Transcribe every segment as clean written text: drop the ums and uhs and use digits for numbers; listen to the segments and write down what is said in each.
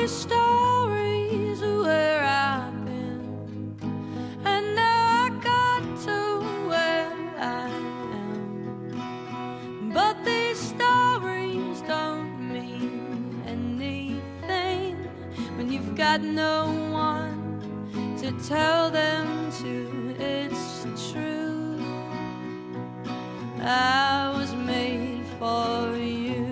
the stories of where I've been, and now I got to where I am. But these stories don't mean anything when you've got no one to tell them to. It's true, I was made for you.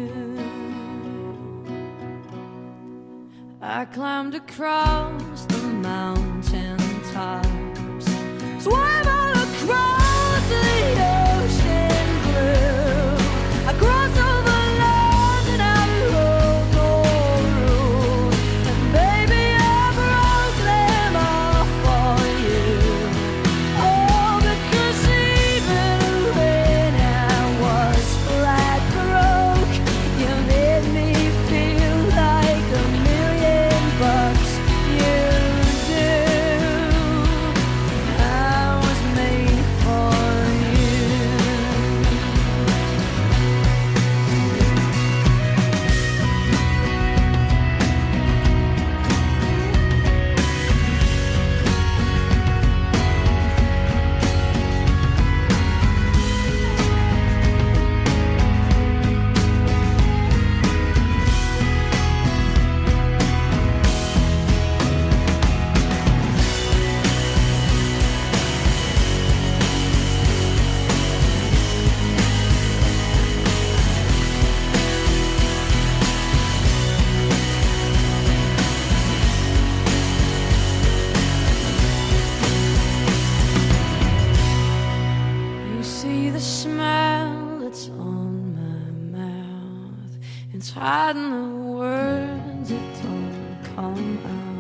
I climbed across the mountain tops, swam all across the ocean blue. I crossed over land and I broke all rules, and baby I broke them all for you. Oh, because even when I was flat broke, you made me feel like a million bucks. You do. I was made for you. You see the smile that's on my mouth, it's hiding the words that don't come out.